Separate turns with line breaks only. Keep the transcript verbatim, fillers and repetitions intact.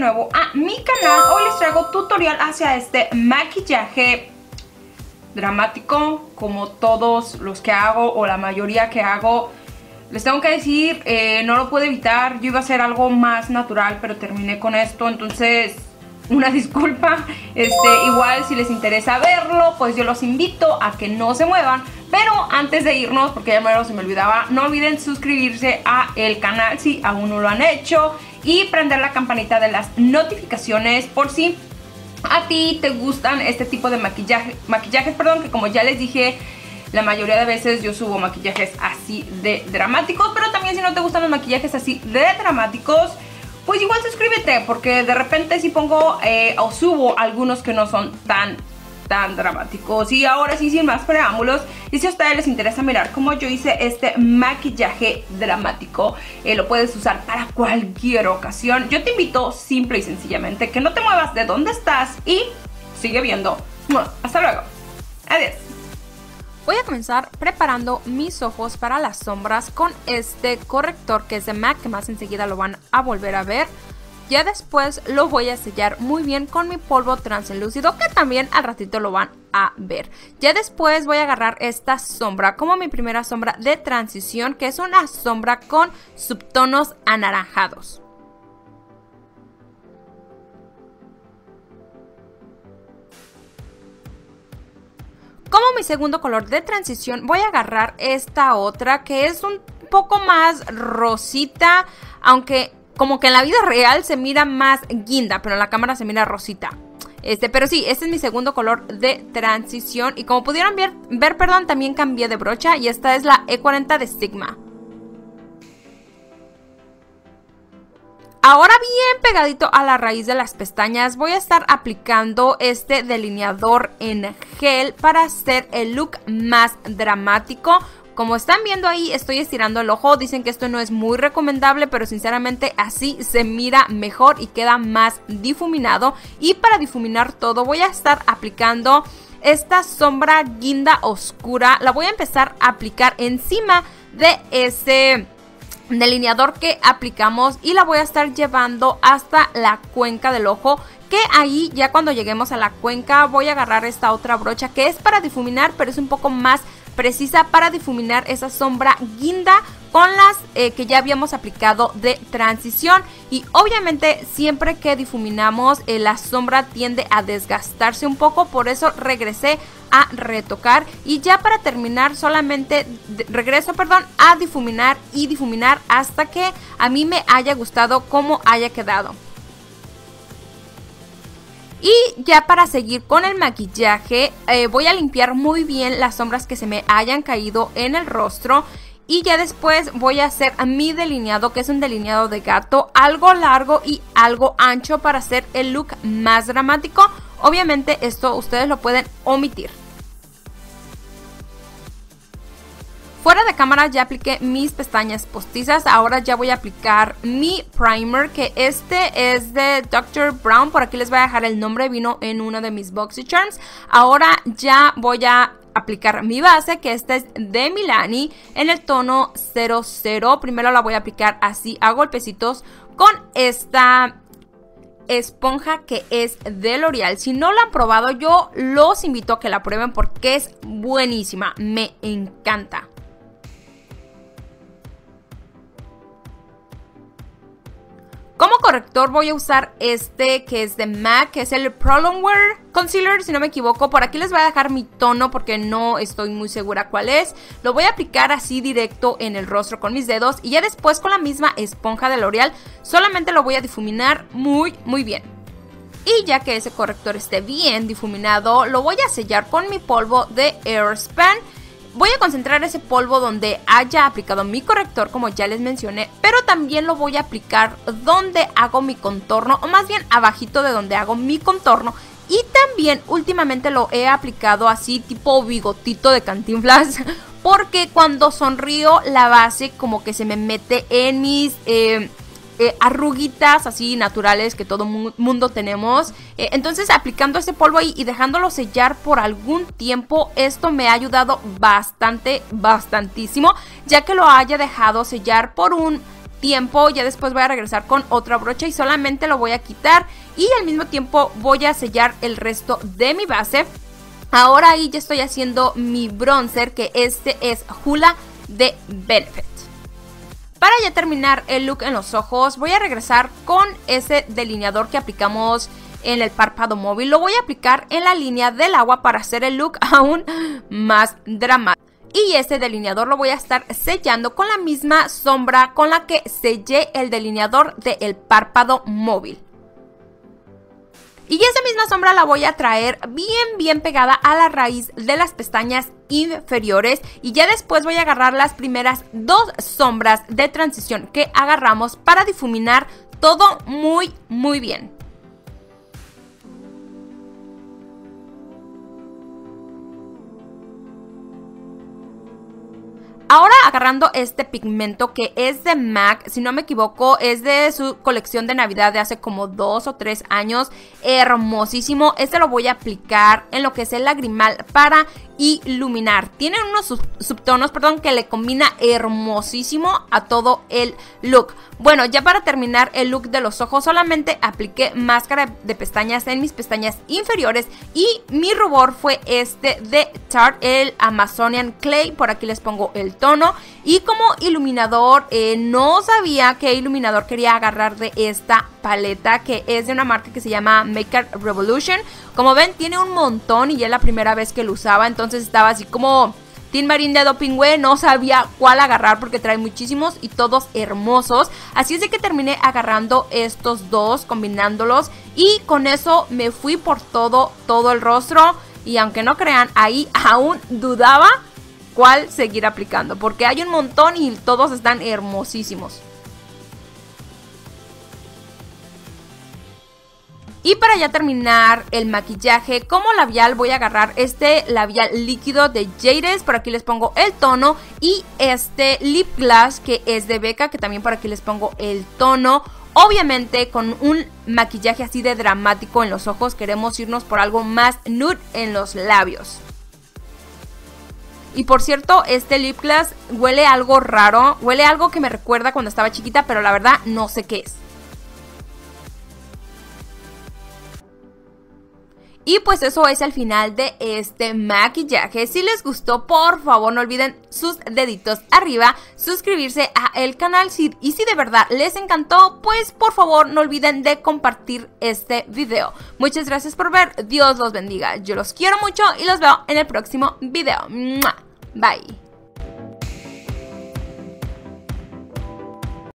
nuevo a mi canal. Hoy les traigo tutorial hacia este maquillaje dramático, como todos los que hago o la mayoría que hago. Les tengo que decir, eh, no lo puedo evitar. Yo iba a hacer algo más natural, pero terminé con esto, entonces una disculpa. Este, igual si les interesa verlo, pues yo los invito a que no se muevan. Pero antes de irnos, porque ya me, se me olvidaba, no olviden suscribirse a el canal si aún no lo han hecho y prender la campanita de las notificaciones por si a ti te gustan este tipo de maquillaje, maquillajes, perdón, que como ya les dije, la mayoría de veces yo subo maquillajes así de dramáticos, pero también si no te gustan los maquillajes así de dramáticos, pues igual suscríbete, porque de repente si pongo eh, o subo algunos que no son tan tan dramáticos. Y ahora sí, sin más preámbulos, y si a ustedes les interesa mirar cómo yo hice este maquillaje dramático, eh, lo puedes usar para cualquier ocasión. Yo te invito simple y sencillamente que no te muevas de donde estás y sigue viendo. Hasta luego. Adiós.
Voy a comenzar preparando mis ojos para las sombras con este corrector que es de MAC, que más enseguida lo van a volver a ver. Ya después lo voy a sellar muy bien con mi polvo translúcido, que también al ratito lo van a ver. Ya después voy a agarrar esta sombra como mi primera sombra de transición, que es una sombra con subtonos anaranjados. Como mi segundo color de transición voy a agarrar esta otra que es un poco más rosita, aunque como que en la vida real se mira más guinda, pero en la cámara se mira rosita. Este, pero sí, este es mi segundo color de transición. Y como pudieron ver, ver perdón, también cambié de brocha. Y esta es la E cuarenta de Sigma. Ahora bien pegadito a la raíz de las pestañas voy a estar aplicando este delineador en gel para hacer el look más dramático. Como están viendo ahí, estoy estirando el ojo. Dicen que esto no es muy recomendable, pero sinceramente así se mira mejor y queda más difuminado. Y para difuminar todo voy a estar aplicando esta sombra guinda oscura. La voy a empezar a aplicar encima de ese delineador que aplicamos y la voy a estar llevando hasta la cuenca del ojo, que ahí ya cuando lleguemos a la cuenca voy a agarrar esta otra brocha que es para difuminar, pero es un poco más precisa para difuminar esa sombra guinda con las eh, que ya habíamos aplicado de transición. Y obviamente siempre que difuminamos eh, la sombra tiende a desgastarse un poco, por eso regresé a retocar y ya para terminar solamente regreso perdón a difuminar y difuminar hasta que a mí me haya gustado cómo haya quedado. Y ya para seguir con el maquillaje, eh, voy a limpiar muy bien las sombras que se me hayan caído en el rostro. Y ya después voy a hacer mi delineado, que es un delineado de gato, algo largo y algo ancho para hacer el look más dramático. Obviamente esto ustedes lo pueden omitir. Fuera de cámara ya apliqué mis pestañas postizas, ahora ya voy a aplicar mi primer, que este es de doctor Brown, por aquí les voy a dejar el nombre, vino en uno de mis BoxyCharms. Ahora ya voy a aplicar mi base, que esta es de Milani en el tono cero cero. Primero la voy a aplicar así a golpecitos con esta esponja que es de L'Oreal. Si no la han probado, yo los invito a que la prueben porque es buenísima, me encanta. Como corrector voy a usar este que es de MAC, que es el Prolong Wear Concealer, si no me equivoco. Por aquí les voy a dejar mi tono porque no estoy muy segura cuál es. Lo voy a aplicar así directo en el rostro con mis dedos y ya después con la misma esponja de L'Oreal solamente lo voy a difuminar muy muy bien. Y ya que ese corrector esté bien difuminado, lo voy a sellar con mi polvo de Airspun. Voy a concentrar ese polvo donde haya aplicado mi corrector, como ya les mencioné, pero también lo voy a aplicar donde hago mi contorno, o más bien abajito de donde hago mi contorno. Y también últimamente lo he aplicado así tipo bigotito de Cantinflas, porque cuando sonrío la base como que se me mete en mis eh, eh, arruguitas así naturales que todo mu mundo tenemos. Eh, entonces aplicando este polvo ahí y dejándolo sellar por algún tiempo, esto me ha ayudado bastante, bastantísimo, ya que lo haya dejado sellar por un tiempo, ya después voy a regresar con otra brocha y solamente lo voy a quitar y al mismo tiempo voy a sellar el resto de mi base. Ahora ahí ya estoy haciendo mi bronzer, que este es Hoola de Benefit. Para ya terminar el look en los ojos, voy a regresar con ese delineador que aplicamos en el párpado móvil. Lo voy a aplicar en la línea del agua para hacer el look aún más dramático. Y ese delineador lo voy a estar sellando con la misma sombra con la que sellé el delineador del párpado móvil. Y esa misma sombra la voy a traer bien bien pegada a la raíz de las pestañas inferiores. Y ya después voy a agarrar las primeras dos sombras de transición que agarramos para difuminar todo muy muy bien. Ahora agarrando este pigmento que es de MAC, si no me equivoco, es de su colección de Navidad de hace como dos o tres años. Hermosísimo. Este lo voy a aplicar en lo que es el lagrimal para iluminar. Tiene unos sub subtonos, perdón, que le combina hermosísimo a todo el look. Bueno, ya para terminar el look de los ojos, solamente apliqué máscara de pestañas en mis pestañas inferiores y mi rubor fue este de Tarte, el Amazonian Clay. Por aquí les pongo el tono. Y como iluminador, eh, no sabía qué iluminador quería agarrar de esta paleta, que es de una marca que se llama Makeup Revolution. Como ven, tiene un montón y ya es la primera vez que lo usaba, entonces estaba así como Tin Marín de Dopingüe, no sabía cuál agarrar porque trae muchísimos y todos hermosos. Así es de que terminé agarrando estos dos, combinándolos, y con eso me fui por todo, todo el rostro. Y aunque no crean, ahí aún dudaba cuál seguir aplicando, porque hay un montón y todos están hermosísimos. Y para ya terminar el maquillaje, como labial voy a agarrar este labial líquido de Jadez. Por aquí les pongo el tono. Y este lip gloss que es de Becca, que también por aquí les pongo el tono. Obviamente con un maquillaje así de dramático en los ojos, queremos irnos por algo más nude en los labios. Y por cierto, este lip gloss huele algo raro. Huele algo que me recuerda cuando estaba chiquita, pero la verdad no sé qué es. Y pues eso es el final de este maquillaje. Si les gustó, por favor no olviden sus deditos arriba, suscribirse al canal, y si de verdad les encantó, pues por favor no olviden de compartir este video. Muchas gracias por ver, Dios los bendiga, yo los quiero mucho y los veo en el próximo video. Bye.